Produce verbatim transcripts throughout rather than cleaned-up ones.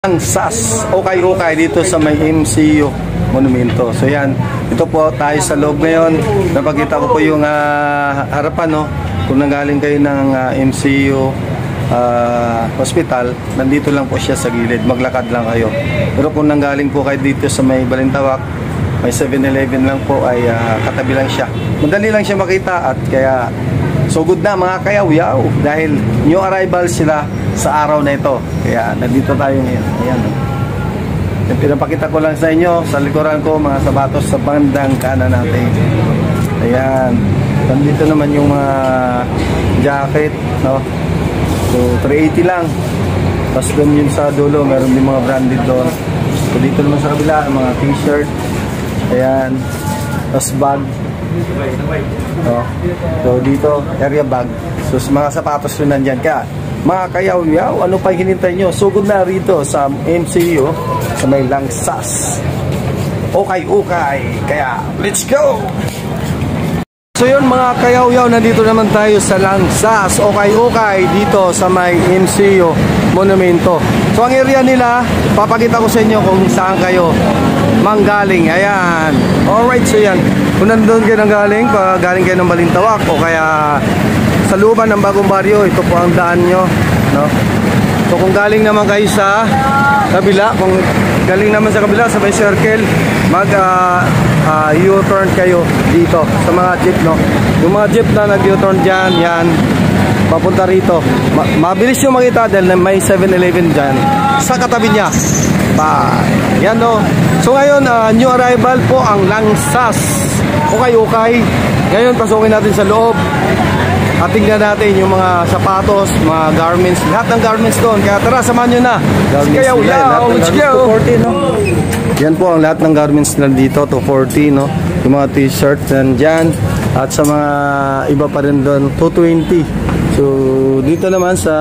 Ang S A S okay-okay dito sa may M C U Monumento. So yan, ito po tayo sa loob ngayon. Napakita ko po yung uh, harapan, no? Kung nanggaling kayo ng uh, M C U uh, hospital, nandito lang po siya sa gilid, maglakad lang kayo. Pero kung nanggaling po kayo dito sa may Balintawak, may seven eleven lang po, ay uh, katabi lang siya. Madali lang siya makita at kaya so good na mga kayaw-yaw dahil new arrival sila sa araw na ito. Kaya nandito tayo ngayon. Ayan. Yung pinapakita ko lang sa inyo sa likuran ko mga sapatos sa bandang kanan natin. Ayan. Nandito naman yung mga jacket, no? So three eighty lang. Tapos doon yun sa dulo, meron din mga branded doon. So dito naman sa kabila, mga t-shirt. Ayan. Tapos bag. No? So dito, area bag. So mga sapatos yun nandyan. Kaya mga kayaw-yaw, ano pa hinintay nyo? Sugod na rito sa M C U sa may Langsas. Okay-okay. Kaya let's go! So yun mga kayaw-yaw, nandito naman tayo sa Langsas. Okay-okay dito sa may M C U Monumento. So ang area nila, papakita ko sa inyo kung saan kayo manggaling. Ayan. Alright, so yan. Kung nandun kayo nang galing, pag galing kayo ng Balintawak o kaya sa looban ng Bagong Baryo, ito po ang daan nyo, no? So kung galing naman kayo sa kabila, kung galing naman sa kabila sa may circle, mag uh, uh, U-turn kayo dito sa mga jeep, no? Yung mga jeep na nag-U-turn dyan, yan, papunta rito. Ma mabilis yung makita dahil may seven eleven dyan sa katabi niya. Pa, yan, no? So ngayon, uh, new arrival po ang Langsas. Okay-okay. Ngayon, pasukin natin sa loob. At tingnan natin yung mga sapatos, mga garments, lahat ng garments doon. Kaya tara, samahan nyo na. Kaya uyaw, let's go! two forty, no? Yan po ang lahat ng garments na dito, two forty, no? Yung mga t-shirt nandyan. At sa mga iba pa rin doon, two twenty. So, dito naman sa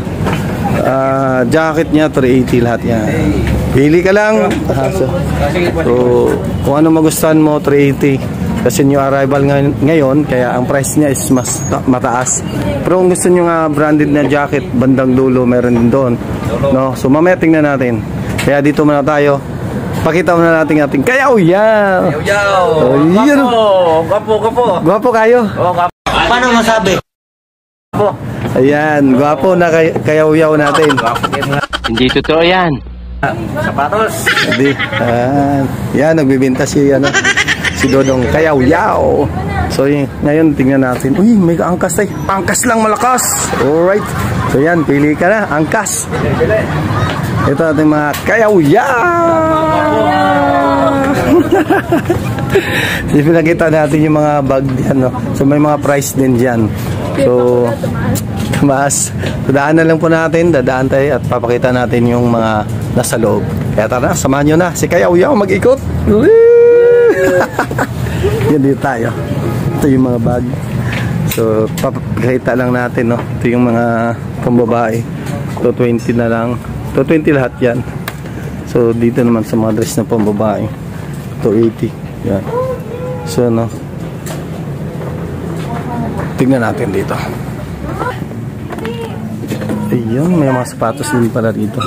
uh, jacket niya, three eighty lahat yan. Pili ka lang. So, so kung ano magustuhan mo, three eighty. Kasi new arrival ngayon, kaya ang price niya is mas mataas. Pero kung gusto nyo nga branded na jacket, bandang dulo, meron din doon, no? So mamaya tingnan natin. Kaya dito muna tayo. Pakita muna natin ating kayaw-yaw. Kayaw-yaw. Oh, Gwapo, gwapo, gwapo. Gwapo kayo? Oo, gwapo. Paano masabi? Gwapo. Ayan, gwapo na kay kayaw-yaw natin. Hindi totoo yan. Sapatos. Hindi. Ah, yan, nagbibenta si, ano, si Dodong kayaw-yaw. So yun, ngayon tingnan natin. Uy, may angkas ay. Angkas lang malakas. Alright. So yan, pili ka na. Angkas. Ito ating mga kayaw-yaw. So pinakita natin yung mga bag diyan, no? So may mga price din diyan. So mas dadaan na lang po natin. Dadaan tayo at papakita natin yung mga nasa loob. Kaya tara, samahan nyo na si kayaw-yaw mag-ikot. Yan dito tayo. Ito yung mga bag. So papakita lang natin, no? Ito yung mga pambabae. two twenty na lang. two twenty lahat yan. So dito naman sa mga dress na pambabae, two eighty. Yan. So no, tingnan natin dito. Ayun, may mga sapatos din pala dito.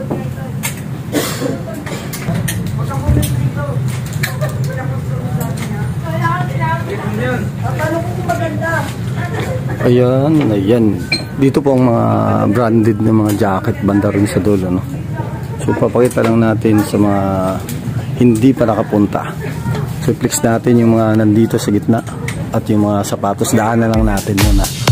Ayan, ayan. Dito po ang mga branded na mga jacket banda rin sa dulo, no? So papakita lang natin sa mga hindi pa nakapunta. So flex natin yung mga nandito sa gitna at yung mga sapatos, daan na lang natin muna.